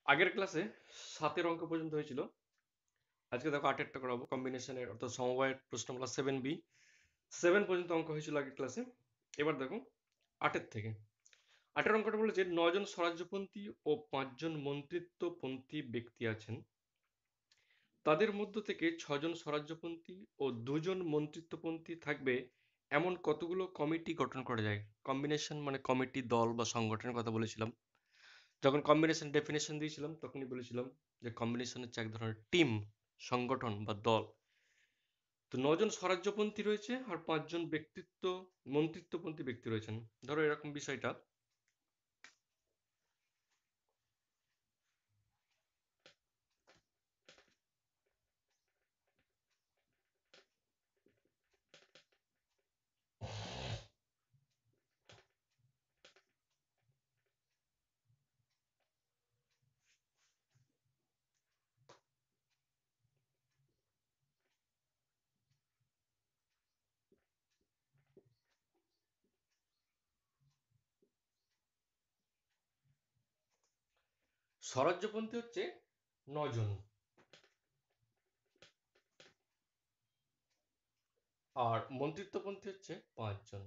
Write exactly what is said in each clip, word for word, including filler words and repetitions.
আগের ক্লাসে সাতের অঙ্ক পর্যন্ত হয়েছিল। আজকে দেখো আটেরটা করাবো, কম্বিনেশনের অর্থাৎ সমবায়ের প্রশ্নমালা সেভেন বি। সেভেন পর্যন্ত অঙ্ক হয়েছিল আগের ক্লাসে। এবার দেখো আটের থেকে। আটের অঙ্কটা বলেছে নজন স্বরাজ্যপন্থী ও পাঁচজন মন্ত্রিত্বপন্থী ব্যক্তি আছেন, তাদের মধ্য থেকে ছজন স্বরাজ্যপন্থী ও দুজন মন্ত্রিত্বপন্থী থাকবে এমন কতগুলো কমিটি গঠন করা যায়। কম্বিনেশন মানে কমিটি, দল বা সংগঠনের কথা বলেছিলাম। যখন কম্বিনেশন ডেফিনেশন দিয়েছিলাম তখনই বলেছিলাম যে কম্বিনেশন হচ্ছে এক ধরনের টিম, সংগঠন বা দল। তো নজন স্বরাজ্যপন্থী রয়েছে আর পাঁচজন ব্যক্তিত্ব মন্ত্রিত্বপন্থী ব্যক্তি রয়েছেন। ধরো এরকম বিষয়টা, স্বরাজ্যপন্থী হচ্ছে নজন আর মন্ত্রিত্বপন্থী হচ্ছে পাঁচজন।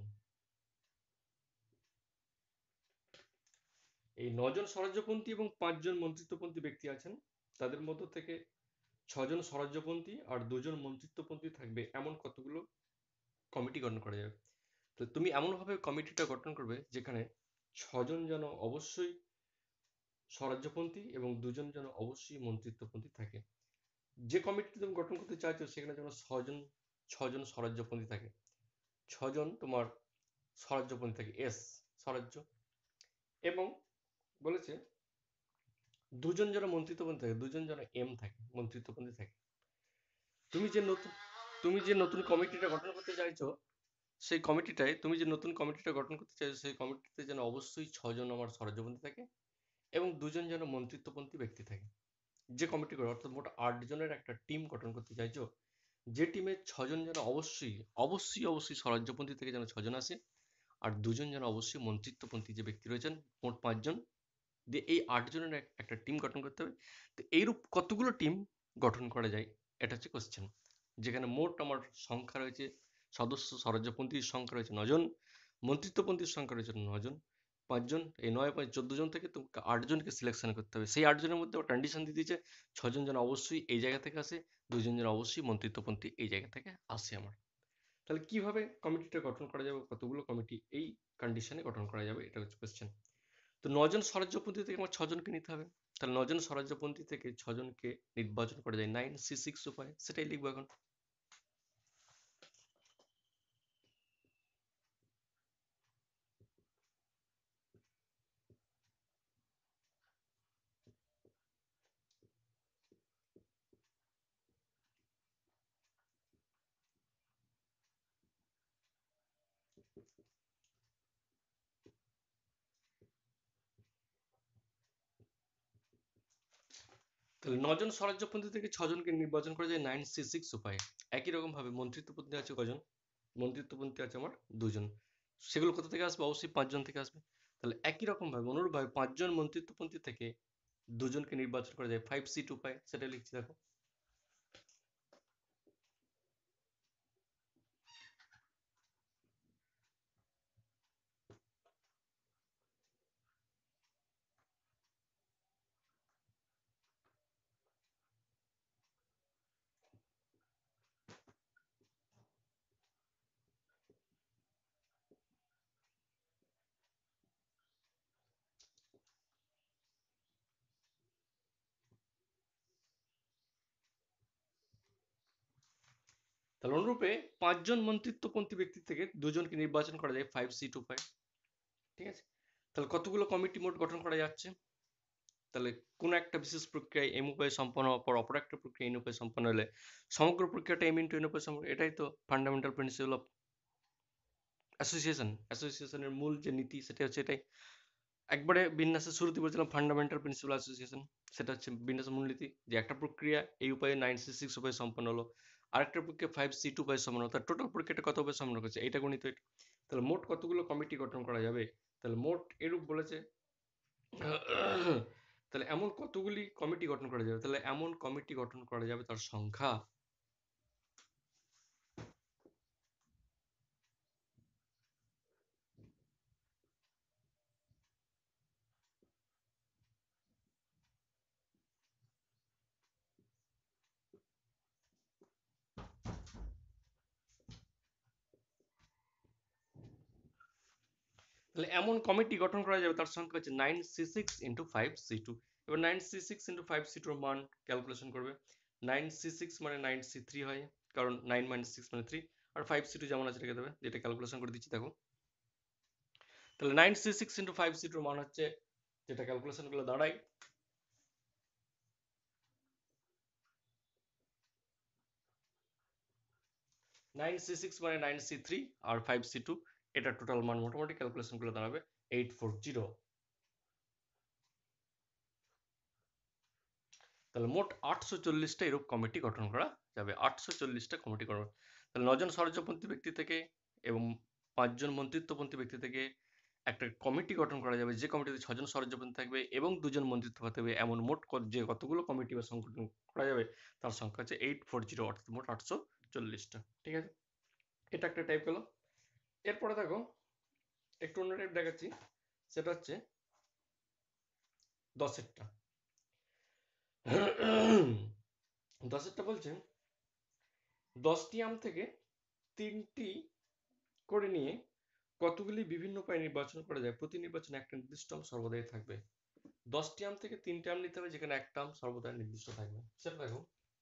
এই নজন স্বরাজ্যপন্থী এবং পাঁচজন মন্ত্রিত্বপন্থী ব্যক্তি আছেন, তাদের মধ্য থেকে ছজন স্বরাজ্যপন্থী আর দুজন মন্ত্রিত্বপন্থী থাকবে এমন কতগুলো কমিটি গঠন করা যাবে। তো তুমি এমনভাবে কমিটিটা গঠন করবে যেখানে ছজন যেন অবশ্যই স্বরাজ্যপন্থী এবং দুজন যেন অবশ্যই মন্ত্রিত্বপন্থী থাকে। যে কমিটি তুমি গঠন করতে চাইছো সেখানে যেন ছজন ছজন স্বরাজ্যপন্থী থাকে, ছজন তোমার স্বরাজ্যপন্থী থাকে, এস স্বরাজ্য, এবং বলেছে দুজন যেন মন্ত্রিত্বপন্থী থাকে, দুজন যেন এম থাকে, মন্ত্রিত্বপন্থী থাকে। তুমি যে নতুন তুমি যে নতুন কমিটিটা গঠন করতে চাইছো সেই কমিটিটায় তুমি যে নতুন কমিটিটা গঠন করতে চাইছো সেই কমিটিতে যেন অবশ্যই ছজন আমার স্বরাজ্যপন্থী থাকে এবং দুজন যেন মন্ত্রিত্বপন্থী ব্যক্তি থাকে। যে কমিটি করে অর্থাৎ মোট আট জনের একটা টিম গঠন করতে চাইছো, যে টিমে ছজন যেন অবশ্যই অবশ্যই অবশ্যই স্বরাজ্যপন্থী থেকে যেন ছজন আসে আর দুজন যেন অবশ্যই মন্ত্রিত্বপন্থী যে ব্যক্তি রয়েছেন, মোট পাঁচজন দিয়ে এই আট জনের এক- একটা টিম গঠন করতে হবে। তো এইরূপ কতগুলো টিম গঠন করা যায়, এটা হচ্ছে কোশ্চেন। যেখানে মোট আমার সংখ্যা রয়েছে, সদস্য স্বরাজ্যপন্থীর সংখ্যা রয়েছে নজন, মন্ত্রিত্বপন্থীর সংখ্যা রয়েছে নজন, পাঁচজন, এই নয় পাঁচ চোদ্দ জন থেকে তোমাকে আট জনকে সিলেকশন করতে হবে। সেই আট জনের মধ্যে কন্ডিশন দিয়ে দিয়েছে ছজন যেন অবশ্যই এই জায়গা থেকে আসে, দুজন যেন অবশ্যই মন্ত্রিত্বপন্থী এই জায়গা থেকে আসে আমার। তাহলে কিভাবে কমিটিটা গঠন করা যাবে, কতগুলো কমিটি এই কন্ডিশনে গঠন করা যাবে, এটা হচ্ছে কোশ্চেন। তো নজন স্বরাজ্যপন্থী থেকে আমার ছজনকে নিতে হবে। তাহলে নজন স্বরাজ্যপন্থী থেকে ছজনকে নির্বাচন করা যায় নাইন সি সিক্স উপায়, সেটাই লিখবো এখন। তাহলে নজন স্বরাজ্যপন্থী থেকে ছজনকে নির্বাচন করা যায় নাইন সি সিক্স উপায়ে। একই রকম ভাবে মন্ত্রিত্বপন্থী আছে কজন? মন্ত্রিত্বপন্থী আছে আমার দুজন। সেগুলো কোথা থেকে আসবে? অবশ্যই পাঁচজন থেকে আসবে। তাহলে একই রকম ভাবে অনুরূপভাবে পাঁচজন মন্ত্রিত্বপন্থী থেকে দুজনকে নির্বাচন করা যায় ফাইভ সিট উপায়, সেটা লিখছি দেখো। তাহলে অনুরূপে পাঁচজন মন্ত্রিত্বপন্থী ব্যক্তি থেকে দুজনকে নির্বাচন করা যায় ফাইভ সিট উপায়। ঠিক আছে? তাহলে কতগুলো কমিটি মোট গঠন করা যাচ্ছে? তাহলে কোন একটা বিশেষ প্রক্রিয়ায় এম উপায়ে সম্পন্ন হওয়ার পর অপর একটা প্রক্রিয়া এন উপায়ে সম্পন্ন হলে সমগ্র প্রক্রিয়াটা এম ইন্টু এন উপায়ে সম্পন্ন। এটাই তো ফান্ডামেন্টাল প্রিন্সিপাল অফ অ্যাসোসিয়েশন। অ্যাসোসিয়েশনের মূল যে নীতি সেটা হচ্ছে এটাই। একবারে বিন্যাসের শুরুতে বলছিলাম ফান্ডামেন্টাল প্রিন্সিপাল অ্যাসোসিয়েশন, সেটা হচ্ছে বিন্যাসের মূলনীতি, যে একটা প্রক্রিয়া এই উপায়ে নাইন সি সিক্স উপায়ে সম্পন্ন হলো, আরেকটা প্রক্রিয়া ফাইভ সি টু উপায়ে সম্পন্ন হলো, তার টোটাল প্রক্রিয়াটা কত উপায়ে সম্পন্ন করছে এটা গণিত এটা। তাহলে মোট কতগুলো কমিটি গঠন করা যাবে? তাহলে মোট এরূপ বলেছে তাহলে এমন কতগুলি কমিটি গঠন করা যাবে? তাহলে এমন কমিটি গঠন করা যাবে তার সংখ্যা তাহলে এমন কমিটি গঠন করা যাবে তার সংখ্যা হচ্ছে nine C six into five C two. এবার nine C six into five C টুর মান ক্যালকুলেশন করবে। নাইন সি সিক্স মানে নাইন সি থ্রি হয়, কারণ নাইন মাইনাস সিক্স মানে থ্রি, আর ফাইভ সি টু যেমন আছে রেখে দেবে, যেটা ক্যালকুলেশন করে দিচ্ছি দেখো। তাহলে nine C six into five C টুর মান হচ্ছে, যেটা ক্যালকুলেশন গুলো দাঁড়ায়, নাইন সি সিক্স মানে নাইন সি থ্রি আর ফাইভ সি টু, এটা টোটাল মান মোটামুটি ক্যালকুলেশন গুলো দাঁড়াবে এইট ফোর জিরো। তাহলে মোট আটশো চল্লিশটা এরূপ কমিটি গঠন করা যাবে, আটশো চল্লিশটা কমিটি গঠন। তাহলে নজন স্বরাজ্যপন্থী ব্যক্তি থেকে এবং পাঁচজন মন্ত্রিত্বপন্থী ব্যক্তি থেকে একটা কমিটি গঠন করা যাবে, যে কমিটিতে ছজন স্বরাজ্যপন্থী থাকবে এবং দুজন মন্ত্রিত্ব থাকবে, এমন মোট যে কতগুলো কমিটি বা সংগঠন করা যাবে তার সংখ্যা হচ্ছে এইট ফোর জিরো, অর্থাৎ মোট আটশো চল্লিশটা। ঠিক আছে, এটা একটা টাইপ গেল। এরপরে দেখো একটু অন্য টাইপ দেখাচ্ছি, সেটা হচ্ছে দশেরটা। দশেরটা বলছে দশটি আম থেকে তিনটি করে নিয়ে কতগুলি বিভিন্ন উপায়ে নির্বাচন করা যায়, প্রতি নির্বাচনে একটা নির্দিষ্ট আম সর্বদাই থাকবে। দশটি আম থেকে তিনটি আম নিতে হবে, যেখানে একটা আম সর্বদাই নির্দিষ্ট থাকবে। সেটা দেখো,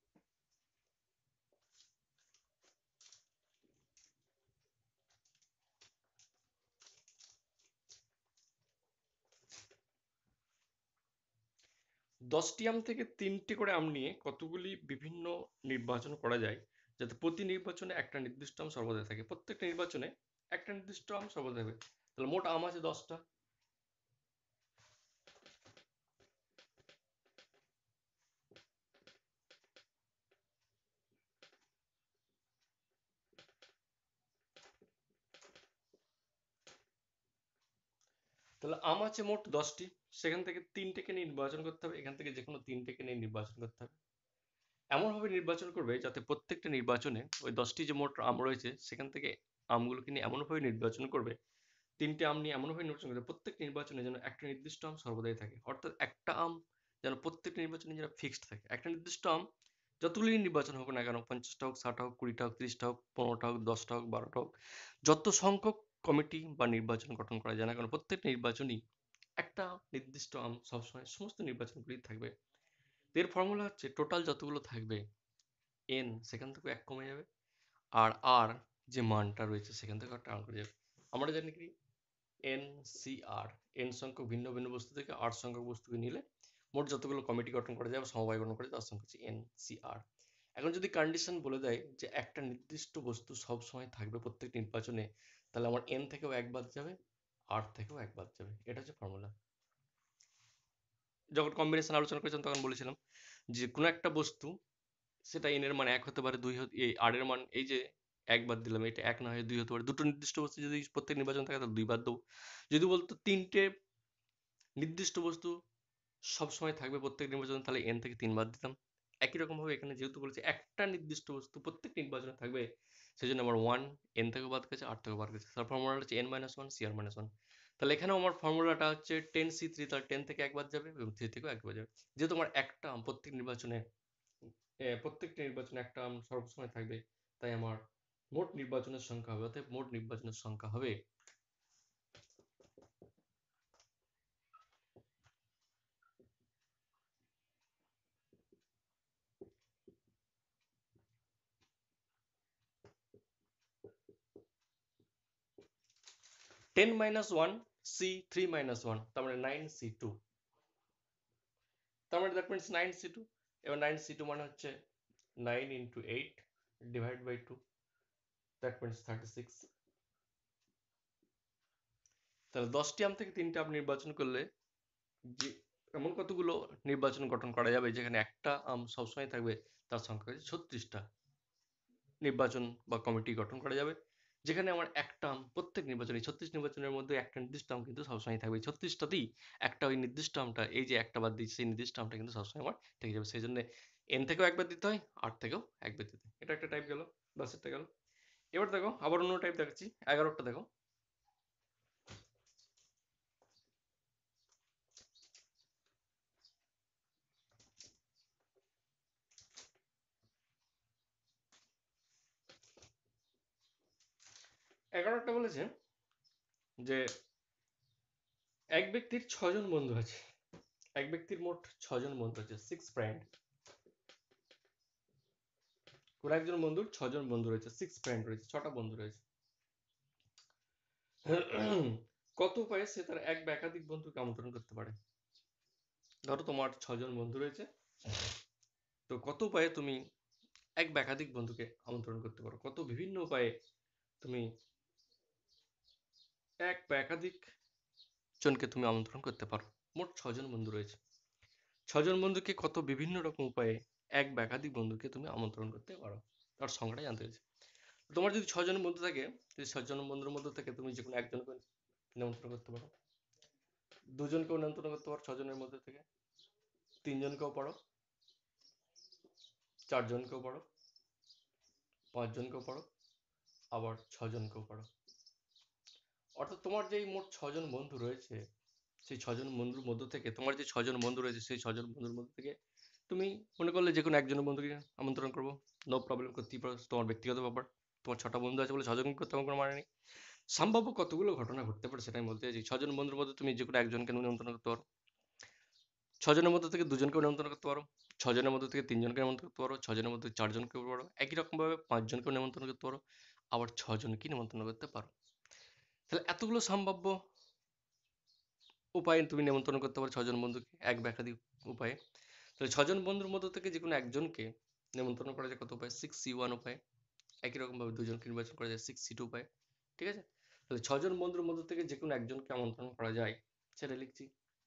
দশটি আম থেকে তিনটি করে আম নিয়ে কতগুলি বিভিন্ন নির্বাচন করা যায়, যাতে প্রতি নির্বাচনে একটা নির্দিষ্ট আম সর্বদাই থাকে, প্রত্যেকটা নির্বাচনে একটা নির্দিষ্ট আম সর্বদাই থাকবে। তাহলে মোট আম আছে দশটা। তাহলে আম আছে মোট দশটি, সেখান থেকে তিনটেকে নির্বাচন করতে হবে, এখান থেকে যে কোনো তিনটেকে নিয়ে নির্বাচন করতে হবে। এমনভাবে নির্বাচন করবে যাতে প্রত্যেকটা নির্বাচনে ওই দশটি যে মোট আম রয়েছে সেখান থেকে আমগুলোকে নিয়ে এমনভাবে নির্বাচন করবে, তিনটে আম নিয়ে এমনভাবে নির্বাচন করবে প্রত্যেক নির্বাচনে যেন একটা নির্দিষ্ট আম সর্বদাই থাকে, অর্থাৎ একটা আম যেন প্রত্যেকটা নির্বাচনে যেন ফিক্সড থাকে। একটা নির্দিষ্ট আম যতগুলি নির্বাচন হোক না কেন, পঞ্চাশটা হোক, ষাটটা হোক, কুড়িটা হোক, ত্রিশটা হোক, পনেরোটা হোক, দশটা হোক, বারোটা হোক, যত সংখ্যক কমিটি বা নির্বাচন গঠন করা যায় না কেন, প্রত্যেকটা নির্বাচনই একটা নির্দিষ্ট আম সবসময় সমস্ত নির্বাচনগুলি থাকবে। এর ফর্মুলা হচ্ছে টোটাল যতগুলো থাকবে এন, সেখান থেকে এক কমে যাবে, আর আর যে মানটা রয়েছে সেখান থেকে একটা আন করে যাবে। আমরা জানি কি এন সি আর, এন সংখ্যক ভিন্ন ভিন্ন বস্তু থেকে আর সংখ্যক বস্তুকে নিলে মোট যতগুলো কমিটি গঠন করা যায় বা সমবায় গঠন করা যায় তার সংখ্যা হচ্ছে এন সি আর। এখন যদি কন্ডিশন বলে দেয় যে একটা নির্দিষ্ট বস্তু সব সময় থাকবে প্রত্যেক নির্বাচনে, তাহলে আমার এন থেকেও এক বাদ যাবে, আর থেকেও এক বাদ যাবে। এটা হচ্ছে ফর্মুলা। যখন কম্বিনেশন আলোচনা করেছিলাম তখন বলেছিলাম যে কোনো একটা বস্তু, সেটা এন এর মান এক হতে পারে, দুই হতে, এই আর এর মান, এই যে এক বাদ দিলাম, এটা এক না হয়ে দুই হতে পারে। দুটো নির্দিষ্ট বস্তু যদি প্রত্যেক নির্বাচন থাকে তাহলে দুই বাদ দেবো। যদি বলতো তিনটে নির্দিষ্ট বস্তু সবসময় থাকবে প্রত্যেক নির্বাচনে, তাহলে এন থেকে তিন বাদ দিতাম। একই রকম ভাবে এখানে যেহেতু বলেছে একটা নির্দিষ্ট বস্তু প্রত্যেক নির্বাচনে থাকবে, সেই জন্য আমার ওয়ান এন থেকে বাদ গেছে, আর থেকে বাদ গেছে, তার ফর্মুলাটা হচ্ছে N minus one C R minus one. তাহলে এখানেও আমার ফর্মুলাটা হচ্ছে টেন সি থ্রি, তাহলে টেন থেকে এক বাদ যাবে এবং থ্রি থেকেও এক বাদ যাবে। যেহেতু আমার একটা প্রত্যেক নির্বাচনে, এ, প্রত্যেকটা নির্বাচনে একটা আম সবসময় থাকবে, তাই আমার মোট নির্বাচনের সংখ্যা হবে, অর্থাৎ মোট নির্বাচনের সংখ্যা হবে ten minus one C three minus one, তার মানে নাইন সি টু। তার মানে that means nine C two. এবার নাইন সি টু মানে হচ্ছে nine into eight divide by two, that means thirty six. তাহলে দশটি আম থেকে তিনটে আম নির্বাচন করলে যে এমন কতগুলো নির্বাচন গঠন করা যাবে যেখানে একটা আম সবসময় থাকবে, তার সংখ্যা হচ্ছে ছত্রিশটা নির্বাচন বা কমিটি গঠন করা যাবে। যেখানে আমার এক টার্ম প্রত্যেক নির্বাচনে ছত্রিশ নির্বাচনের মধ্যে একটা নির্দিষ্ট টার্ম কিন্তু সবসময় থাকবে, ছত্রিশটাতেই একটা ওই নির্দিষ্ট টার্মটা, এই যে একটা বাদ দিচ্ছি সেই নির্দিষ্ট টার্মটা কিন্তু সবসময় আমার থেকে যাবে। সেই জন্য এন থেকেও একবার দিতে হয়, আট থেকেও একবার দিতে হয়। এটা একটা টাইপ গেল, দশেরটা গেল। এবার দেখো আবার অন্য টাইপ দেখাচ্ছি, এগারোটা দেখো। এগারোটা বলেছে যে এক ব্যক্তির ছজন বন্ধু আছে, এক ব্যক্তির মোট ছজন বন্ধু আছে, সিক্স ফ্রেন্ড। কোন একজন বন্ধুর ছজন বন্ধু রয়েছে, সিক্স ফ্রেন্ড রয়েছে, ছটা বন্ধু রয়েছে। কত উপায়ে সে তার এক বা একাধিক বন্ধুকে আমন্ত্রণ করতে পারে? ধরো তোমার ছজন বন্ধু রয়েছে, তো কত উপায়ে তুমি এক বা একাধিক বন্ধুকে আমন্ত্রণ করতে পারো, কত বিভিন্ন উপায়ে তুমি এক বা একাধিক জনকে তুমি আমন্ত্রণ করতে পারো। মোট ছজন বন্ধু রয়েছে, ছজন বন্ধুকে কত বিভিন্ন রকম উপায়ে এক বা একাধিক বন্ধুকে তুমি আমন্ত্রণ করতে পারো, তার সংখ্যাটা জানতে চাইছে। তোমার যদি ছজন বন্ধু থাকে, যদি ছজন বন্ধুর মধ্যে থেকে তুমি যে কোনো একজনকে নিমন্ত্রণ করতে পারো, দুজনকেও নিমন্ত্রণ করতে পারো ছজনের মধ্যে থেকে, তিনজনকেও পারো, চারজনকেও পারো, পাঁচজনকেও পারো, আবার ছজনকেও পারো। অর্থাৎ তোমার যেই মোট ছজন বন্ধু রয়েছে, সেই ছজন বন্ধুর মধ্য থেকে, তোমার যে ছজন বন্ধু রয়েছে সেই ছজন বন্ধুর মধ্যে থেকে তুমি মনে করলে যে কোনো একজনের বন্ধুকে আমন্ত্রণ করবো, নো প্রবলেম, করতেই পারো, তোমার ব্যক্তিগত ব্যাপার। তোমার ছটা বন্ধু আছে বলে ছজন করতে আমার কোনো মানে নেই। সম্ভাব্য কতগুলো ঘটনা ঘটতে পারে সেটা আমি বলতে চাইছি। ছজন বন্ধুর মধ্যে তুমি যে কোনো একজনকে নিমন্ত্রণ করতে পারো, ছজনের মধ্যে থেকে দুজনকে নিমন্ত্রণ করতে পারো, ছজনের মধ্যে থেকে তিনজনকে নিমন্ত্রণ করতে পারো, ছজনের মধ্যে চারজনকে করতে পারো, একই রকম ভাবে পাঁচজনকেও নিমন্ত্রণ করতে পারো, আবার ছজনকে নিমন্ত্রণ করতে পারো। তাহলে এতগুলো সম্ভাব্য উপায়ে তুমি নিমন্ত্রণ করতে পারো ছজন বন্ধুকে, এক বা একাধিক উপায়ে। তাহলে ছজন বন্ধুর মধ্য থেকে যে কোনো একজনকে নিমন্ত্রণ করা যায় কত উপায়? সিক্স সি ওয়ান উপায়। একই রকম ভাবে দুজনকে নির্বাচন করা যায় সিক্স সি টু উপায়। ঠিক আছে, তাহলে ছজন বন্ধুর মধ্য থেকে যে কোনো একজনকে আমন্ত্রণ করা যায়, সেটা লিখছি।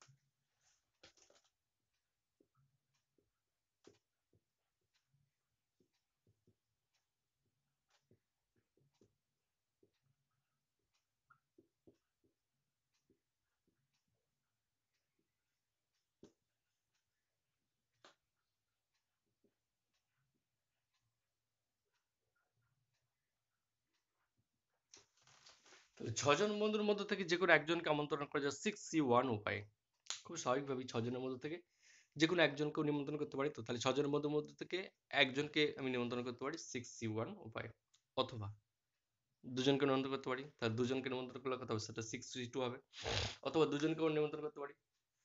তাহলে ছজন বন্ধুর মধ্য থেকে যে কোনো একজনকে আমন্ত্রণ করা যায় সিক্স সি ওয়ান উপায়। খুব স্বাভাবিকভাবেই ছজনের মধ্য থেকে যে কোনো একজনকেও নিমন্ত্রণ করতে পারি, তো তাহলে ছজনের মধ্যে মধ্যে থেকে একজনকে আমি নিমন্ত্রণ করতে পারি সিক্স সি ওয়ান উপায়। অথবা দুজনকে নিমন্ত্রণ করতে পারি, তাহলে দুজনকে নিমন্ত্রণ করলে কত হবে? সেটা সিক্স সি টু হবে। অথবা দুজনকেও নিমন্ত্রণ করতে পারি,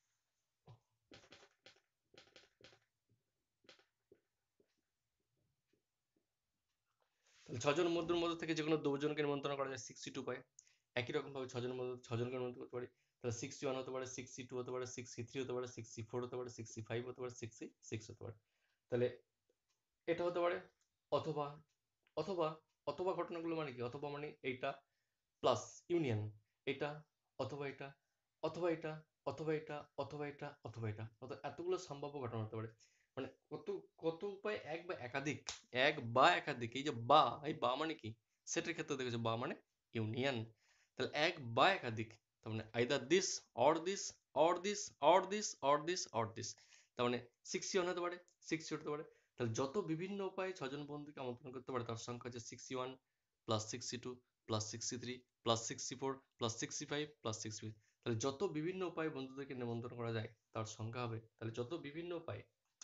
তাহলে ছজন বন্ধুর মধ্যে থেকে যে কোনো দুজনকে নিমন্ত্রণ করা যায় সিক্সটি টু পায়। একই রকম ভাবে ছজনের মধ্যে ছজনকে নিমন্ত্রণ করতে পারি, তাহলে সিক্সটি ওয়ান হতে পারে, সিক্সটি টু হতে পারে, সিক্সটি থ্রি হতে পারে, সিক্সটি ফোর হতে পারে, সিক্সটি ফাইভ হতে পারে, সিক্সটি সিক্স হতে পারে। তাহলে এটা হতে পারে। অথবা অথবা অথবা ঘটনাগুলো মানে কি? অথবা মানে এইটা প্লাস ইউনিয়ন, এটা অথবা এটা অথবা এটা অথবা এটা অথবা এটা অথবা এটা, অর্থাৎ এতগুলো সম্ভাব্য ঘটনা হতে পারে। মানে কত কত উপায়, এক বা একাধিক, এক বা একাধিক, এই যে বা, এই বা মানে কি? সেটার ক্ষেত্রে দেখেছো বা মানে ইউনিয়ন। তাহলে এক বা একাধিক, তার মানে either this or this or this or this or this or this, তার মানে সিক্সটি ওয়ান হতে পারে, সিক্সটি হতে পারে। তাহলে যত বিভিন্ন উপায়ে ছজন বন্ধুকে আমন্ত্রণ করতে পারে তার সংখ্যা হচ্ছে sixty one plus sixty two plus sixty three plus sixty four plus sixty five plus sixty. তাহলে যত বিভিন্ন উপায়ে বন্ধুদেরকে নিমন্ত্রণ করা যায় তার সংখ্যা হবে, তাহলে যত বিভিন্ন উপায়ে।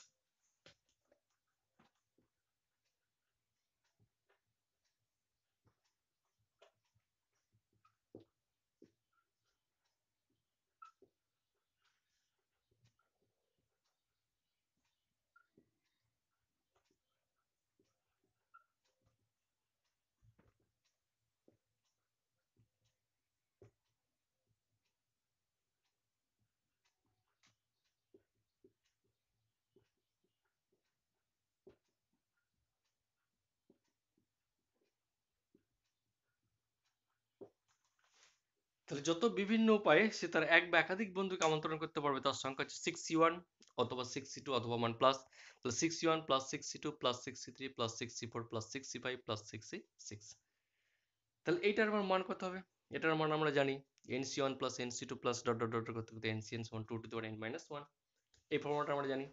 তাহলে যত বিভিন্ন উপায়ে সে তার এক বা একাধিক বন্ধুকে আমন্ত্রণ করতে পারবে তার সংখ্যা হচ্ছে সিক্সটি ওয়ান অথবা সিক্সটি টু অথবা ওয়ান প্লাস। তাহলে sixty one plus sixty two plus sixty three plus sixty four plus sixty five plus sixty six. তাহলে এইটার আমার মান কত হবে? এটার মান আমরা জানি n c one plus n c two plus dot dot dot করতে করতে এন সি এন সমান two to the power n minus one. এই ফর্মুলাটা আমরা জানি।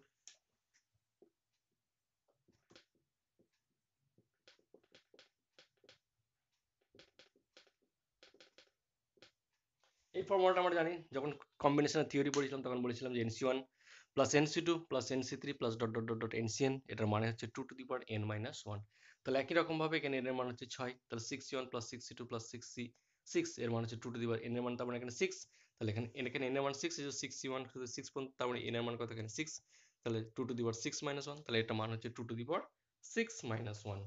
এই ফর্মুলাটা আমরা জানি, যখন কম্বিনেশনের থিওরি পড়েছিলাম তখন বলেছিলাম যে n c one plus n c two plus n c three plus dot dot dot dot n c n, এটার মানে হচ্ছে two to the power n minus one. তাহলে একই রকম ভাবে এখানে এন এর মান হচ্ছে ছয়, তাহলে six c one plus six c two plus six c six এর মান হচ্ছে two to the power n এর মান, তার মানে এখানে সিক্স। তাহলে এখানে এখানে এন এর মান six, six c one six পর্যন্ত, তার মানে এন এর মান কত এখানে সিক্স। তাহলে two to the power six minus one, তাহলে এটা মান হচ্ছে two to the power six minus one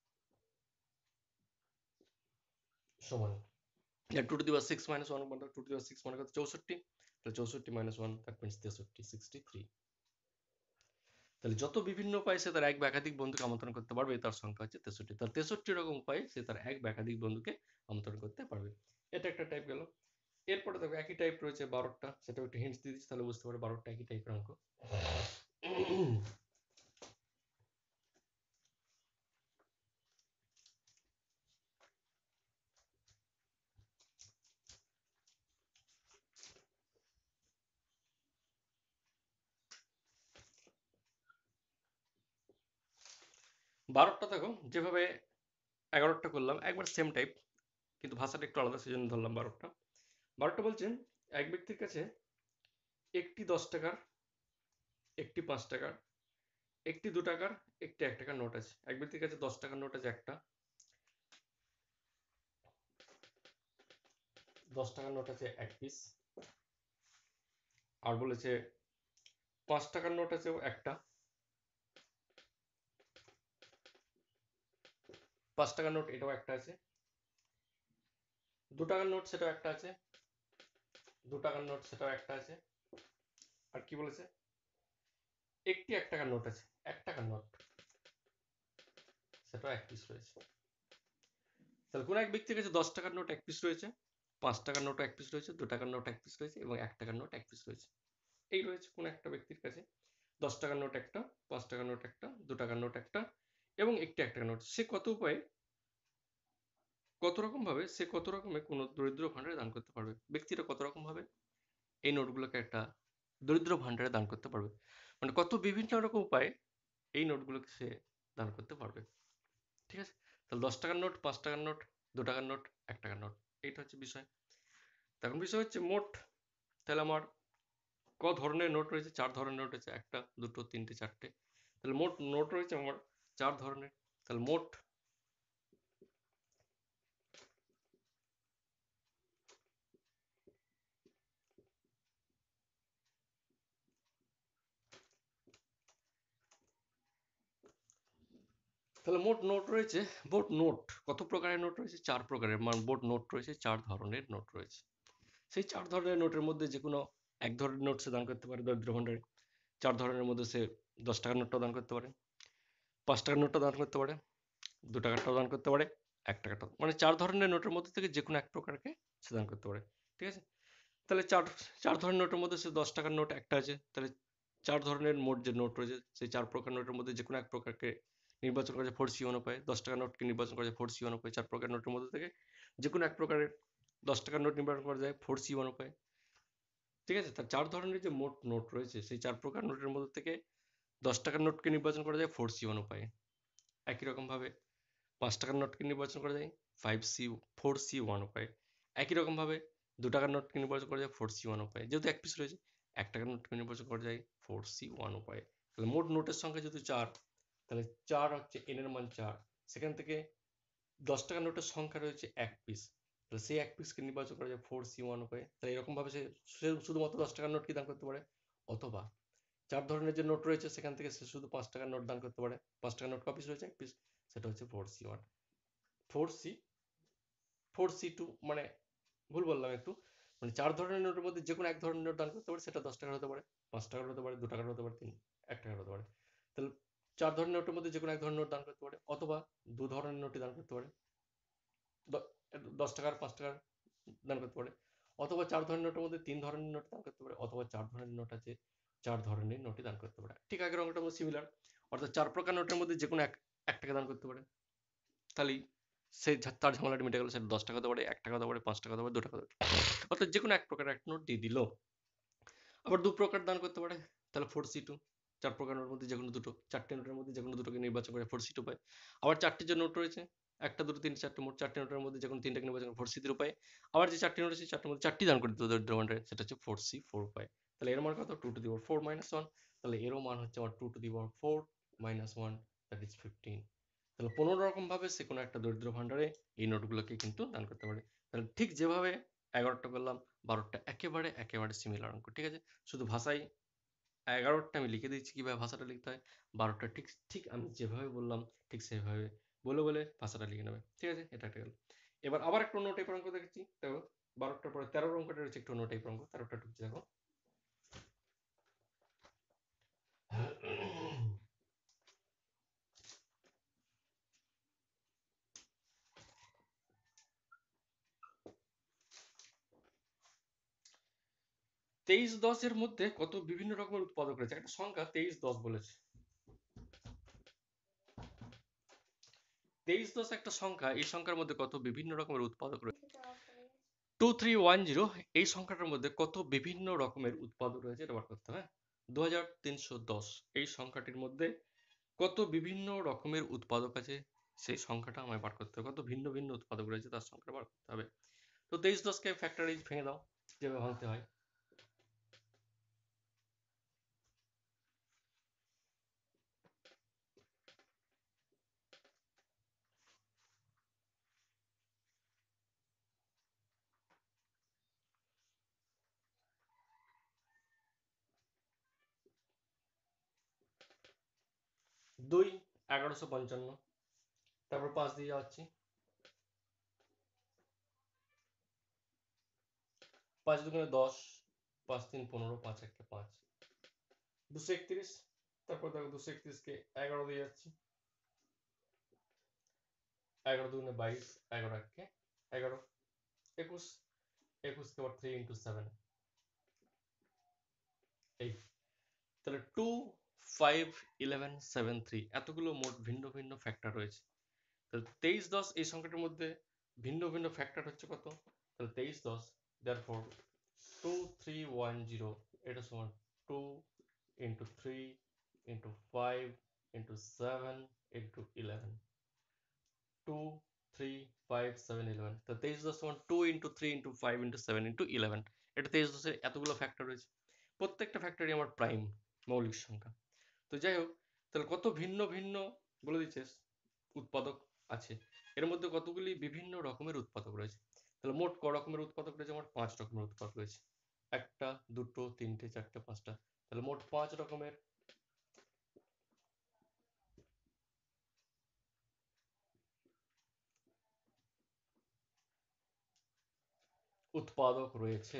সমান two to the power six minus one, two to the power six মানে কত চৌষট্টি, তাহলে চৌষট্টি মাইনাস ওয়ান দ্যাট মিন্স তেষট্টি, সিক্সটি থ্রি। তাহলে যত বিভিন্ন উপায়ে সে তার এক বা একাধিক বন্ধুকে আমন্ত্রণ করতে পারবে তার সংখ্যা হচ্ছে তেষট্টি। তার তেষট্টি রকম উপায়ে সে তার এক বা একাধিক বন্ধুকে আমন্ত্রণ করতে পারবে। এটা একটা টাইপ গেল। এরপরে দেখো একই টাইপ রয়েছে বারোটা, সেটাও একটু হিন্টস দিয়ে দিচ্ছি তাহলে বুঝতে পারবে বারোটা একই টাইপের অঙ্ক। বারোটা দেখো যেভাবে এগারোটা করলাম একবার সেম টাইপ, কিন্তু ভাষাটা একটু আলাদা সেজন্য ধরলাম বারোটা। বারোটা বলছেন এক ব্যক্তির কাছে একটি দশ টাকার, একটি পাঁচ টাকার, একটি দু টাকার, একটি এক টাকার নোট আছে। এক ব্যক্তির কাছে দশ টাকার নোট আছে একটা, দশ টাকার নোট আছে এক পিস, আর বলেছে পাঁচ টাকার নোট আছে একটা, পাঁচ টাকার নোট এটাও একটা আছে, দু টাকার নোট সেটাও একটা আছে, দু টাকার নোট সেটাও একটা আছে, আর কি বলেছে একটি এক টাকার নোট আছে, এক টাকার নোট সেটাও এক পিস রয়েছে। তাহলে কোন এক ব্যক্তির কাছে দশ টাকার নোট এক পিস রয়েছে, পাঁচ টাকার নোট এক পিস রয়েছে, দু টাকার নোট এক পিস রয়েছে এবং এক টাকার নোট এক পিস রয়েছে। এই রয়েছে কোন একটা ব্যক্তির কাছে দশ টাকার নোট একটা, পাঁচ টাকার নোট একটা, দু টাকার নোট একটা এবং একটি এক টাকার নোট। সে কত উপায়ে, কত রকম ভাবে সে কত রকমে কোন দরিদ্র ভান্ডারে দান করতে পারবে। ব্যক্তিটা কত রকম ভাবে এই নোটগুলোকে একটা দরিদ্র ভান্ডারে দান করতে পারবে, মানে কত বিভিন্ন রকম উপায়ে এই নোটগুলোকে সে দান করতে পারবে। ঠিক আছে, তাহলে দশ টাকার নোট, পাঁচ টাকার নোট, দু টাকার নোট, এক টাকার নোট, এইটা হচ্ছে বিষয়। এখন বিষয় হচ্ছে মোট, তাহলে আমার ক ধরনের নোট রয়েছে, চার ধরনের নোট রয়েছে, একটা দুটো তিনটে চারটে, তাহলে মোট নোট রয়েছে আমার চার ধরনের। তাহলে মোট তাহলে মোট নোট রয়েছে, মোট নোট কত প্রকারের নোট রয়েছে, চার প্রকারের, মানে মোট নোট রয়েছে চার ধরনের নোট রয়েছে। সেই চার ধরনের নোটের মধ্যে যে কোনো এক ধরনের নোট সে দান করতে পারে দরিদ্র ভান্ডারে। চার ধরনের মধ্যে সে দশ টাকার নোটটাও দান করতে পারে, পাঁচ টাকার নোটটা দান করতে পারে, দু টাকারটাও দান করতে পারে, এক টাকাটাও, মানে চার ধরনের নোটের মধ্যে থেকে যে কোনো এক প্রকারকে সে দান করতে পারে। ঠিক আছে, তাহলে চার চার ধরনের নোটের মধ্যে সে দশ টাকার নোট একটা আছে, তাহলে চার ধরনের মোট যে নোট রয়েছে সেই চার প্রকার নোটের মধ্যে যে কোনো এক প্রকারকে নির্বাচন করা যায় ফোর সি ওয়ান উপায়ে, দশ টাকার নোটকে নির্বাচন করা যায় ফোর সি ওয়ান উপায়ে, চার প্রকার নোটের মধ্যে থেকে যে কোনো এক প্রকারের দশ টাকার নোট নির্বাচন করা যায় ফোর সি ওয়ান উপায়ে। ঠিক আছে, তার চার ধরনের যে মোট নোট রয়েছে সেই চার প্রকার নোটের মধ্যে থেকে দশ টাকার নোটকে নির্বাচন করা যায় ফোর সি ওয়ান উপায়ে। একই রকম ভাবে পাঁচ টাকার নোটকে নির্বাচন করা যায় five c four c one উপায়ে। একই রকম ভাবে দু টাকার নোটকে নির্বাচন করা যায় ফোর সি ওয়ান উপায়ে, যেহেতু এক পিস রয়েছে। এক টাকার নোটকে নির্বাচন করা যায় ফোর সি ওয়ান উপায়ে। তাহলে মোট নোটের সংখ্যা যেহেতু চার, তাহলে চার হচ্ছে এন এর মান চার, সেখান থেকে দশ টাকার নোটের সংখ্যা রয়েছে এক পিস, তাহলে সেই এক পিসকে নির্বাচন করা যায় ফোর সি ওয়ান উপায়ে। তাহলে এরকম ভাবে সে সে শুধুমাত্র দশ টাকার নোটকে দান করতে পারে, অথবা চার ধরনের যে নোট রয়েছে সেখান থেকে সে শুধু পাঁচ টাকার নোট দান করতে পারে। পাঁচ টাকার নোট কপিস রয়েছে এক পিস, সেটা হচ্ছে four c one. Four c four c two মানে ভুল বললাম একটু, মানে চার ধরনের নোটের মধ্যে যে কোনো এক ধরনের নোট দান করতে পারে, সেটা দশ টাকার হতে পারে, পাঁচ টাকার হতে পারে, দু টাকার হতে পারে, তিন এক টাকার হতে পারে। তাহলে চার ধরনের নোটের মধ্যে যে কোনো এক ধরনের নোট দান করতে পারে, অথবা দু ধরনের নোটই দান করতে পারে, দশ টাকার পাঁচ টাকার দান করতে পারে, অথবা চার ধরনের নোটের মধ্যে তিন ধরনের নোট দান করতে পারে, অথবা চার ধরনের নোট আছে চার ধরনের নোটই দান করতে পারে। ঠিক আগের অঙ্কটার মধ্যে সিমিলার, অর্থাৎ চার প্রকার নোটের মধ্যে যে কোনো এক এক টাকা দান করতে পারে। তাহলেই সেই ঝা- তার ঝামেলাটা মিটে গেল, সেটা দশ টাকা হতে পারে, এক টাকা হতে পারে, পাঁচ টাকা হতে পারে, দু টাকা হতে পারে, অর্থাৎ যে কোনো এক প্রকার একটা নোট দিয়ে দিল। আবার দু প্রকার দান করতে পারে, তাহলে ফোর সি টু, চার প্রকারের মধ্যে যে কোনো দুটো, চারটে নোটের মধ্যে যে কোনো দুটোকে নির্বাচন করে ফোর সি টু পায়। আবার চারটে যে নোট রয়েছে, একটা দুটো তিনটে চারটে, মোট চারটে নোটের মধ্যে যে কোনো তিনটাকে নির্বাচন করে ফোর সি থ্রি পায়। আবার যে চারটে নোট আছে চারটের মধ্যে চারটি দান করে দিত দরিদ্র ভান্ডারে, সেটা হচ্ছে ফোর সি ফোর পায়। তাহলে এর মান কত? Two to the power four minus one. তাহলে এরও মান হচ্ছে আমার two to the power four minus one, that is fifteen. তাহলে পনেরো রকম ভাবে সে কোনো একটা দরিদ্র ভান্ডারে এই নোটগুলোকে কিন্তু দান করতে পারে। তাহলে ঠিক যেভাবে এগারোটা করলাম, বারোটা একেবারে একেবারে সিমিলার অঙ্ক, ঠিক আছে? শুধু ভাষায় এগারোটা আমি লিখে দিচ্ছি কিভাবে ভাষাটা লিখতে হয়, বারোটা ঠিক ঠিক আমি যেভাবে বললাম ঠিক সেভাবে বলে বলে ভাষাটা লিখে নেবে, ঠিক আছে? এটা একটা গেল। এবার আবার একটা অন্য টাইপের অঙ্ক দেখেছি, দেখো বারোটার পরে তেরোর অঙ্কটা রয়েছে একটু অন্য টাইপের অঙ্ক, তেরোটা ঢুকছে দেখো। তেইশ দশের মধ্যে কত বিভিন্ন রকমের উৎপাদক রয়েছে, একটা সংখ্যা তেইশ দশ বলেছে। তেইশ দশ একটা সংখ্যা, এই সংখ্যার মধ্যে কত বিভিন্ন রকমের উৎপাদক রয়েছে। টু থ্রি ওয়ান জিরো, এই সংখ্যাটার মধ্যে কত বিভিন্ন রকমের উৎপাদক রয়েছে এটা বার করতে হবে। দু হাজার তিনশো দশ, এই সংখ্যাটির মধ্যে কত বিভিন্ন রকমের উৎপাদক আছে, সেই সংখ্যাটা আমায় বার করতে হবে। কত ভিন্ন ভিন্ন উৎপাদক রয়েছে তার সংখ্যাটা বার করতে হবে। তো তেইশ দশকে ফ্যাক্টরাইজ ভেঙে দাও যেভাবে ভাঙতে হয়। দুই, এগারোশো পঞ্চান্ন, তারপর পাঁচ দিয়ে যাচ্ছি, পাঁচ দুগুণে দশ, পাঁচ তিন পনেরো, পাঁচ একটা পাঁচ, দুশো একত্রিশ। তারপর দেখো দুশো একত্রিশকে এগারো দিয়ে যাচ্ছি, এগারো দুগুণে বাইশ, এগারো এককে এগারো, একুশ, একুশকে আবার থ্রি ইন্টু সেভেন, এইট। তাহলে two five eleven seven three, এতগুলো মোট ভিন্ন ভিন্ন ফ্যাক্টর রয়েছে। তাহলে তেইশ দশ এই সংখ্যাটার মধ্যে ভিন্ন ভিন্ন ফ্যাক্টর হচ্ছে কত? তাহলে তেইশ দশ, therefore two three one zero, এটা সমান two into three into five into seven into eleven, two three five seven eleven. তো তেইশ দশ সমান two into three into five into seven into eleven. এটা তেইশ দশের এতগুলো ফ্যাক্টর রয়েছে, প্রত্যেকটা ফ্যাক্টরই আমার প্রাইম মৌলিক সংখ্যা। তো যাই হোক, তাহলে কত ভিন্ন ভিন্ন বলে দিচ্ছে উৎপাদক আছে, এর মধ্যে কতগুলি বিভিন্ন রকমের উৎপাদক রয়েছে। তাহলে মোট ক রকমের উৎপাদক রয়েছে? আমার পাঁচ রকমের উৎপাদক রয়েছে, একটা দুটো তিনটে চারটে পাঁচটা, তাহলে মোট পাঁচ রকমের উৎপাদক রয়েছে।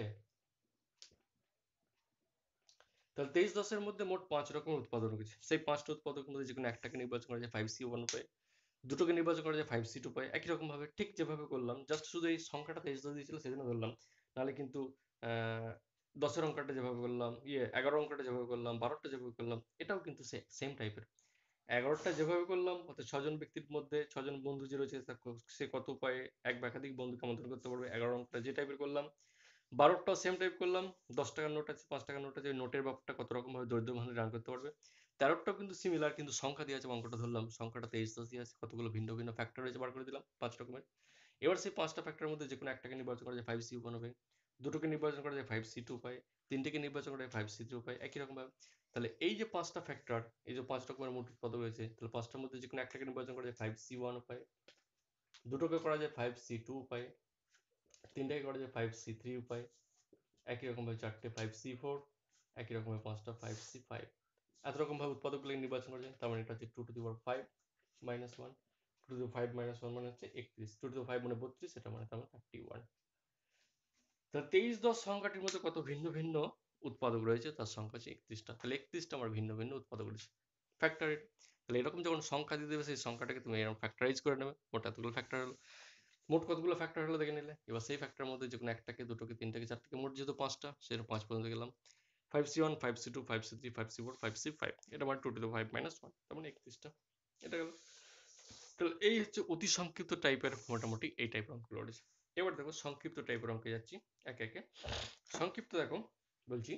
তাহলে তেইশ দশের মধ্যে মোট পাঁচ রকমের উৎপাদক রয়েছে, সেই পাঁচটা উৎপাদকের মধ্যে যে কোনো একটাকে নির্বাচন করা যায় ফাইভ সি ওয়ান উপায়ে, দুটোকে নির্বাচন করা যায় ফাইভ সি টু উপায়ে, একই রকম ভাবে ঠিক যেভাবে করলাম, জাস্ট শুধু এই সংখ্যাটা তেইশ দশ দিয়েছিল সেজন্য ধরলাম, নাহলে কিন্তু আহ দশের অঙ্কটা যেভাবে করলাম, ইয়ে এগারো অঙ্কটা যেভাবে করলাম, বারোটা যেভাবে করলাম, এটাও কিন্তু সেম টাইপের। এগারোটা যেভাবে করলাম, অর্থাৎ ছজন ব্যক্তির মধ্যে ছজন বন্ধু যে রয়েছে তা ক- সে কত উপায়ে এক বা একাধিক বন্ধুকে আমন্ত্রণ করতে পারবে, এগারো অঙ্কটা যে টাইপের করলাম। বারোটাও সেম টাইপ করলাম, দশ টাকার নোট আছে, পাঁচ টাকার নোট আছে, ওই নোটের ব্যাপারটা কত রকম ভাবে দরিদ্র মানুষ রান করতে পারবে। তেরোটাও কিন্তু সিমিলার, কিন্তু সংখ্যা দিয়ে আছে, অঙ্কটা ধরলাম সংখ্যাটা তেইশ দশ দিয়ে আছে, কতগুলো ভিন্ন ভিন্ন ফ্যাক্টর রয়েছে বার করে দিলাম পাঁচ রকমের। এবার সেই পাঁচটা ফ্যাক্টরের মধ্যে যে কোনো একটাকে নির্বাচন করা যায় ফাইভ সি ওয়ান হবে, দুটোকে নির্বাচন করা যায় ফাইভ সি টু উপায়, তিনটেকে নির্বাচন করা যায় ফাইভ সি থ্রি উপায়, একই রকম ভাবে। তাহলে এই যে পাঁচটা ফ্যাক্টর, এই যে পাঁচ রকমের মোট উৎপাদক রয়েছে, তাহলে পাঁচটার মধ্যে যে কোনো একটাকে নির্বাচন করা যায় ফাইভ সি ওয়ান উপায়, দুটোকে করা যায় ফাইভ সি টু উপায়, তিনটাকে করা যায় ফাইভ সি থ্রি উপায়, একই রকম ভাবে চারটে ফাইভ সি ফোর, একই রকম ভাবে পাঁচটা ফাইভ সি ফাইভ। এত রকম ভাবে উৎপাদকগুলো নির্বাচন করা যায়। তার মানে এটা হচ্ছে two to the power five minus one, two to the five minus one মানে হচ্ছে একত্রিশ, টু টু দি ফাইভ মানে বত্রিশ, এটা মানে তার মানে থার্টি ওয়ান। তাহলে তেইশ দশ সংখ্যাটির মধ্যে কত ভিন্ন ভিন্ন উৎপাদক রয়েছে, তার সংখ্যা হচ্ছে একত্রিশটা। তাহলে একত্রিশটা আমার ভিন্ন ভিন্ন উৎপাদক রয়েছে ফ্যাক্টরের। তাহলে এরকম যখন সংখ্যা দিয়ে দেবে, সেই সংখ্যাটাকে তুমি এরকম ফ্যাক্টরাইজ করে নেবে, মোট এতগুলো ফ্যাক্টর হলো, মোট কতগুলো ফ্যাক্টর হলো দেখে নিলে। এবার সেই ফ্যাক্টরের মধ্যে যে কোনো একটাকে, দুটোকে, তিনটাকে, চারটাকে, মোট যেহেতু পাঁচটা সেটা পাঁচ পর্যন্ত গেলাম, five c one, five C two, five c three, five c four, five c five, এটা মানে two to the five minus one, তার মানে একত্রিশটা। এটা গেল। তাহলে এই হচ্ছে অতি সংক্ষিপ্ত টাইপের মোটামুটি এই টাইপের অঙ্কগুলো রয়েছে। এবার দেখো সংক্ষিপ্ত টাইপের অঙ্কে যাচ্ছি একে একে। সংক্ষিপ্ত দেখো বলছি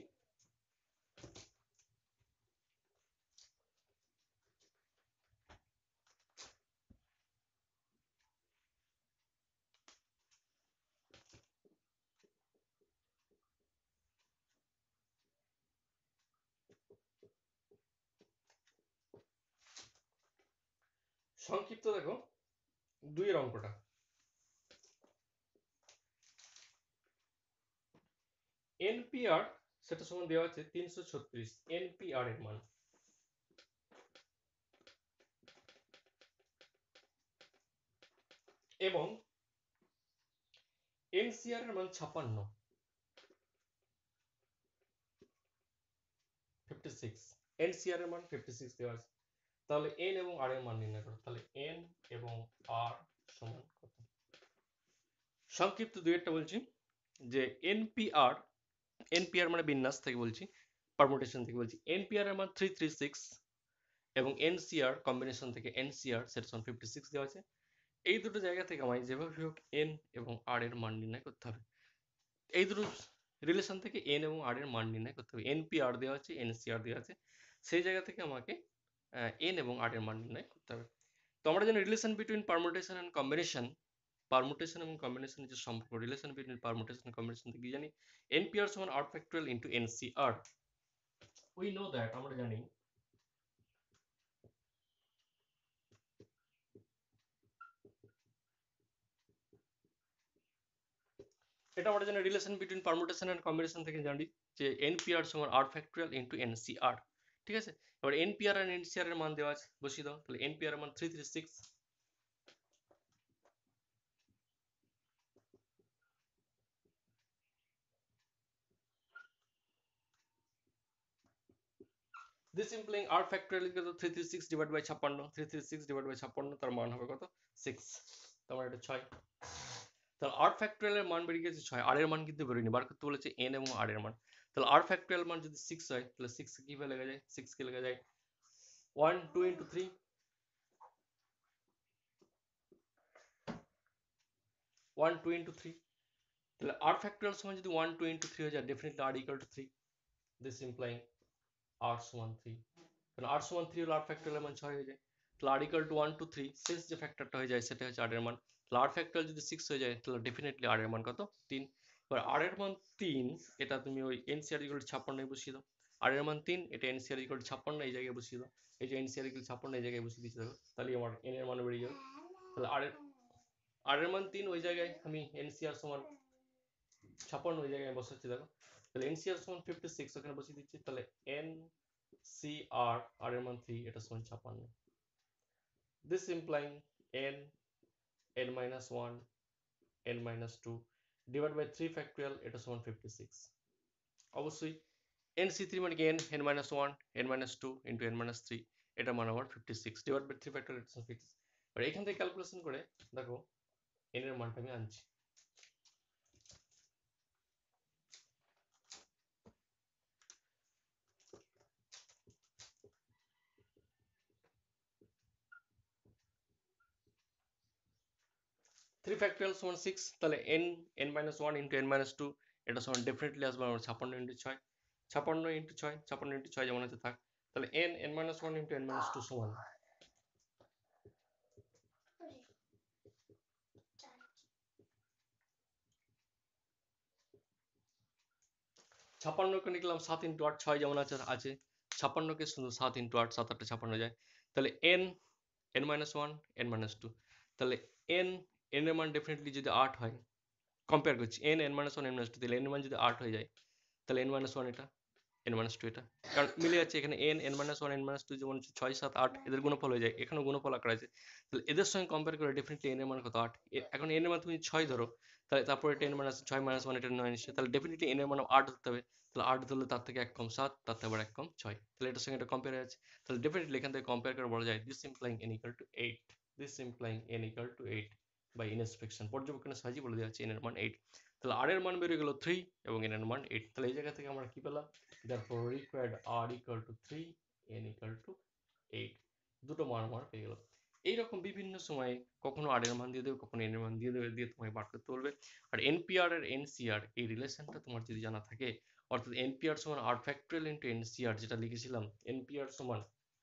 সংক্ষিপ্ত দেখো দুইয়ের অঙ্কটা। এনপিআর সেটা সমান দেওয়া আছে তিনশো ছত্রিশ, এনপিআর এর মান এবং এনসিআর এর মান ছাপ্পান্ন, ফিফটি সিক্স। এনসিআর এর মান ফিফটি সিক্স দেওয়া আছে। তাহলে এন এবং আর এর মান নির্ণয় করো। তাহলে এন এবং আর সমান কত? সংক্ষিপ্ত দুইয়েরটা বলছি যে এনপিআর, এনপিআর মানে বিন্যাস থেকে বলছি, পারমুটেশন থেকে বলছি। এনপিআর এর মান থ্রি থ্রি সিক্স এবং এনসিআর কম্বিনেশন থেকে এনসিআর সেটা সমান ফিফটি সিক্স দেওয়া আছে। এই দুটো জায়গা থেকে আমায় যেভাবে হোক এন এবং আর এর মান নির্ণয় করতে হবে। এই দুটো রিলেশন থেকে এন এবং আর এর মান নির্ণয় করতে হবে। এনপিআর দেওয়া আছে, এনসিআর দেওয়া আছে, সেই জায়গা থেকে আমাকে এন এবং আর এর মান নির্ণয় করতে হবে। তো আমরা জানি relation between permutation and combination, permutation এবং কম্বিনেশনের যে সম্পর্ক, relation between permutation and combination থেকে জানি এনপিআর সমান r factorial into n c r. We know that, আমরা জানি এটা আমরা জানি relation between permutation and combination থেকে জানি যে এনপিআর সমান আর ফ্যাক্টরিয়াল ইনটু এনসিআর। ঠিক আছে, এবার এনপিআর আর এনসিআর এর মান দেওয়া আছে, বসিয়ে দাও। তাহলে এনপিআর এর মান three three six, this implying r factorial equal to three three six divided by ছাপ্পান্ন, three three six divided by ছাপ্পান্ন, তার মান হবে কত? সিক্স। তোমার এটা ছয়। তাহলে r factorial এর মান বেরিয়ে গেছে ছয়, r এর মান কিন্তু বেরোয়নি, বার করতে বলেছে n এবং r এর মান। তাহলে r factorial মান যদি সিক্স হয় তাহলে সিক্স কিভাবে লেখা যায়? সিক্স কে লেখা যায় one two into three, one two into three. তাহলে r factorial সমান যদি ওয়ান টু into থ্রি হয়ে যায়, definitely r equal to three, this implying r সমান থ্রি। তাহলে r সমান থ্রি হলে r factorial এর মান ছয় হয়ে যায়। তাহলে r equal to one two three, শেষ যে ফ্যাক্টরটা হয়ে যায় সেটা হচ্ছে r এর মান। তাহলে r factorial যদি সিক্স হয়ে যায় তাহলে ডেফিনেটলি r এর মান কত? তিন। এবার r এর মান তিন, এটা তুমি ওই এনসিআর ইকুয়াল টু ছাপ্পান্ন বসিয়ে দাও। r এর মান তিন, এটা এনসিআর ইকুয়াল টু ছাপ্পান্ন এই জায়গায় বসিয়ে দাও। এই যে এনসিআর ইকুয়াল ছাপ্পান্ন এই জায়গায় বসিয়ে দিচ্ছি দেখো, তাহলে আমার n এর মান বেরিয়ে যাবে। তাহলে r এর r এর মান তিন, ওই জায়গায় আমি এনসিআর সমান ছাপ্পান্ন ওই জায়গায় বসাচ্ছি দেখো। তাহলে এনসিআর সমান ফিফটি সিক্স ওখানে বসিয়ে দিচ্ছি। তাহলে এন সি আর, আর এর মান থ্রি, এটা সমান ছাপ্পান্ন। This implying n, n minus one, n minus two divided by three factorial, এটা সমান ফিফটি সিক্স। অবশ্যই n c থ্রি মানে কি n, n minus one, n minus two into n minus three, এটা মান আমার fifty six divided by three factorial, এটা সমান ফিফটি সিক্স। আর এখান থেকে ক্যালকুলেশন করে দেখো n এর মানটা আমি আনছি। থ্রি factorial সমান সিক্স, তাহলে n, n minus one into n minus two, এটা সমান ডেফিনেটলি আসবে আমার ছাপ্পান্ন into ছয়, ছাপ্পান্ন into ছয়, ছাপ্পান্ন into ছয় যেমন আছে থাক। তাহলে n, n minus one into n minus two সমান ছাপ্পান্ন কে লিখলাম সাত ইন্টু আট, ছয় যেমন আছে আছে, ছাপ্পান্ন কে শুধু সাত ইন্টু আট, সাত আটটা ছাপ্পান্ন যায়। তাহলে n, n minus one, n minus two, তাহলে n, n এর মান ডেফিনেটলি যদি আট হয়, কম্পেয়ার করছি n, n minus one, n minus two, তাহলে n এর মান যদি আট হয়ে যায় তাহলে n minus ওয়ান এটা, n minus টু এটা, কারণ মিলে যাচ্ছে এখানে n, n minus one, n minus two যেমন ছয় সাত আট, এদের গুণফল হয়ে যায়, এখানেও গুণফল আকার আছে। তাহলে এদের সঙ্গে কম্পেয়ার করে ডেফিনেটলি n এর মান কত? আট। এখন n এর মান তুমি ছয় ধরো, তাহলে তারপরে টেন মাইনাস ছয় মাইনাস ওয়ান, এটা নয় নিশ্চয়, তাহলে ডেফিনেটলি n এর মান আট ধরতে হবে। তাহলে আট ধরলে তার থেকে এক কম সাত, তার থেকে আবার এক কম ছয়, তাহলে এটার সঙ্গে এটা কম্পেয়ার আছে। তাহলে ডেফিনেটলি এখান থেকে কম্পেয়ার করে বলা যায় this implying n equal to eight, this implying n equal to eight by inspection, পর্যবেক্ষণের সাহায্যে বলে দেওয়া হচ্ছে n এর মান এইট। তাহলে r এর মান বেরিয়ে গেল থ্রি এবং n এর মান এইট। তাহলে এই জায়গা থেকে আমরা কি পেলাম? therefore required r equal to three, n equal to eight, দুটো মান আমার পেয়ে গেল। এইরকম বিভিন্ন সময়ে কখনো আর এর মান দিয়ে দেবে, কখনো এন এর মান দিয়ে দেবে, দিয়ে তোমায় বার করতে বলবে। আর এনপিআর আর এনসিআর এই রিলেশনটা তোমার যদি জানা থাকে, অর্থাৎ এনপিআর সমান আর ফ্যাক্টরিয়াল ইন্টু এনসিআর, যেটা লিখেছিলাম এনপিআর সমান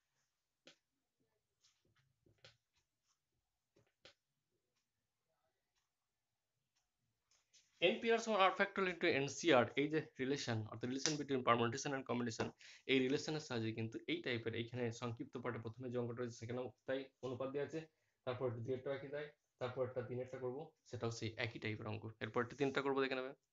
এনপিআর সমান আর ফ্যাক্টরিয়াল ইন্টু এনসিআর, এই যে রিলেশন অর্থাৎ relation between permutation and combination, এই রিলেশনের সাহায্যে কিন্তু এই টাইপের এইখানে সংক্ষিপ্ত পাঠে প্রথমে যে অঙ্কটা রয়েছে সেখানেও তাই অনুপাত দেওয়া আছে, তারপর দুইয়েরটা একই দেয়, তারপর একটা তিনেরটা করবো সেটাও সেই একই টাইপের অঙ্ক, এরপর একটা তিনটা করবো দেখে নেবে।